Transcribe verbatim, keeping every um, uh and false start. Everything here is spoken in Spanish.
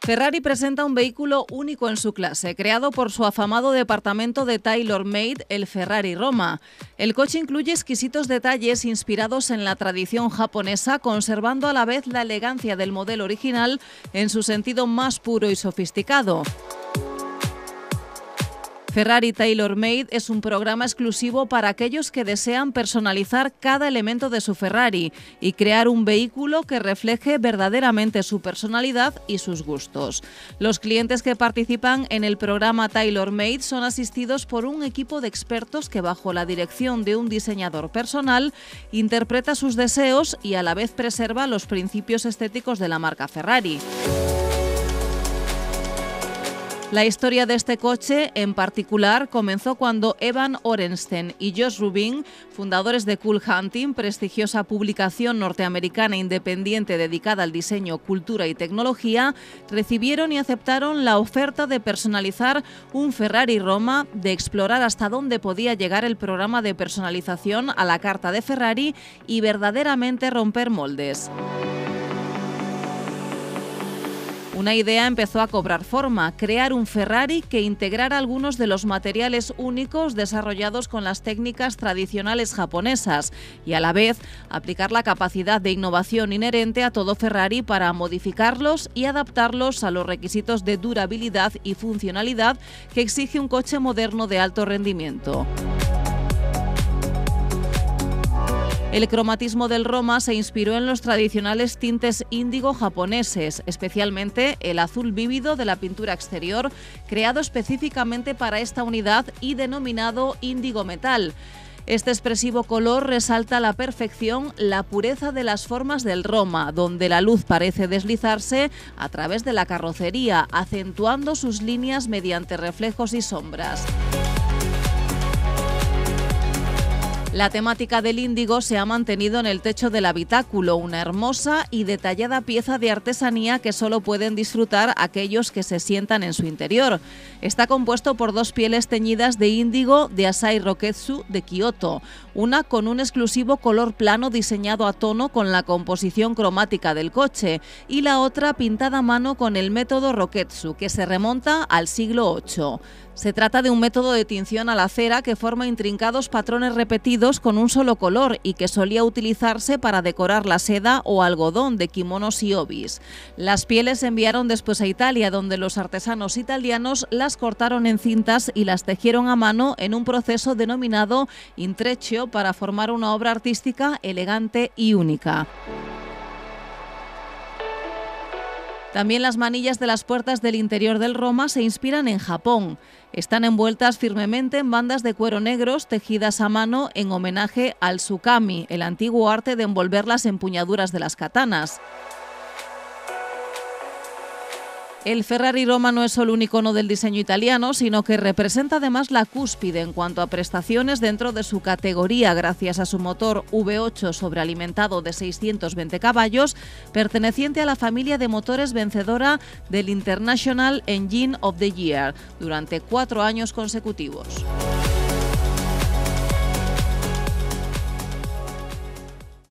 Ferrari presenta un vehículo único en su clase, creado por su afamado departamento de tailor-made, el Ferrari Roma. El coche incluye exquisitos detalles inspirados en la tradición japonesa, conservando a la vez la elegancia del modelo original en su sentido más puro y sofisticado. Ferrari Tailor-Made es un programa exclusivo para aquellos que desean personalizar cada elemento de su Ferrari y crear un vehículo que refleje verdaderamente su personalidad y sus gustos. Los clientes que participan en el programa Tailor-Made son asistidos por un equipo de expertos que, bajo la dirección de un diseñador personal, interpreta sus deseos y a la vez preserva los principios estéticos de la marca Ferrari. La historia de este coche, en particular, comenzó cuando Evan Orenstein y Josh Rubin, fundadores de Cool Hunting, prestigiosa publicación norteamericana independiente dedicada al diseño, cultura y tecnología, recibieron y aceptaron la oferta de personalizar un Ferrari Roma, de explorar hasta dónde podía llegar el programa de personalización a la carta de Ferrari y verdaderamente romper moldes. Una idea empezó a cobrar forma: crear un Ferrari que integrara algunos de los materiales únicos desarrollados con las técnicas tradicionales japonesas y a la vez aplicar la capacidad de innovación inherente a todo Ferrari para modificarlos y adaptarlos a los requisitos de durabilidad y funcionalidad que exige un coche moderno de alto rendimiento. El cromatismo del Roma se inspiró en los tradicionales tintes índigo japoneses, especialmente el azul vívido de la pintura exterior, creado específicamente para esta unidad y denominado índigo metal. Este expresivo color resalta a la perfección la pureza de las formas del Roma, donde la luz parece deslizarse a través de la carrocería, acentuando sus líneas mediante reflejos y sombras. La temática del índigo se ha mantenido en el techo del habitáculo, una hermosa y detallada pieza de artesanía que solo pueden disfrutar aquellos que se sientan en su interior. Está compuesto por dos pieles teñidas de índigo de Asahi Roketsu de Kioto, una con un exclusivo color plano diseñado a tono con la composición cromática del coche y la otra pintada a mano con el método Roketsu, que se remonta al siglo ocho. Se trata de un método de tinción a la cera que forma intrincados patrones repetidos con un solo color y que solía utilizarse para decorar la seda o algodón de kimonos y obis. Las pieles se enviaron después a Italia, donde los artesanos italianos las cortaron en cintas y las tejieron a mano en un proceso denominado intreccio para formar una obra artística elegante y única. También las manillas de las puertas del interior del Roma se inspiran en Japón. Están envueltas firmemente en bandas de cuero negros tejidas a mano en homenaje al tsukami, el antiguo arte de envolver las empuñaduras de las katanas. El Ferrari Roma no es solo un icono del diseño italiano, sino que representa además la cúspide en cuanto a prestaciones dentro de su categoría, gracias a su motor V ocho sobrealimentado de seiscientos veinte caballos, perteneciente a la familia de motores vencedora del International Engine of the Year durante cuatro años consecutivos.